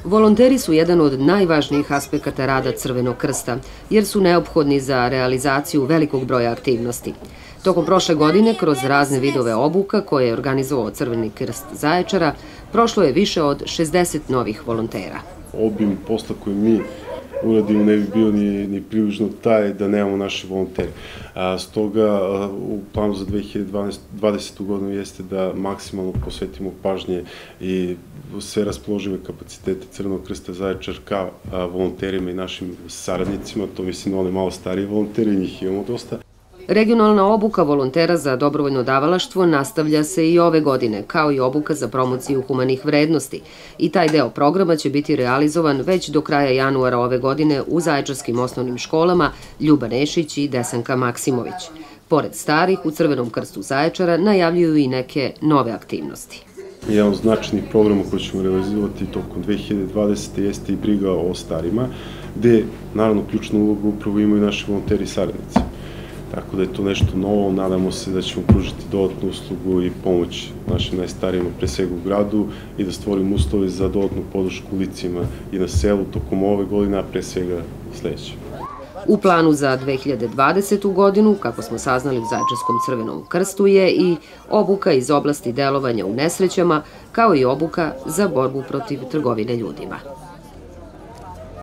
Volonteri su jedan od najvažnijih aspekata rada Crvenog krsta, jer su neophodni za realizaciju velikog broja aktivnosti. Tokom prošle godine, kroz razne vidove obuka koje je organizovao Crveni krst Zaječara, prošlo je više od 60 novih volontera. Obim posla koji mi uradimo ne bi bio ni približno taj da nemamo naše volontere. Stoga u planu za 2020. godinu jeste da maksimalno posvetimo pažnje i sve raspoložive kapacitete Crvenog krsta Zaječar ka volonterima i našim saradnicima, to mislim na one malo starije volontere, njih imamo dosta. Regionalna obuka volontera za dobrovoljno davalaštvo nastavlja se i ove godine, kao i obuka za promociju humanih vrednosti. I taj deo programa će biti realizovan već do kraja januara ove godine u zaječarskim osnovnim školama Ljuba Nešić i Desanka Maksimović. Pored starih, u Crvenom krstu Zaječara najavljuju i neke nove aktivnosti. Jedan od značajnih programa koji ćemo realizovati tokom 2020. jeste i briga o starima, gde, naravno, ključnu ulogu upravo imaju naši volonteri i saradnici. Tako da je to nešto novo, nadamo se da ćemo pružiti dodatnu uslugu i pomoć našim najstarijima, pre svega u gradu, i da stvorimo uslove za dodatnu podršku licima i na selu tokom ove godine, a pre svega sledeće. U planu za 2020. godinu, kako smo saznali u Zaječarskom Crvenom krstu, je i obuka iz oblasti delovanja u nesrećama, kao i obuka za borbu protiv trgovine ljudima.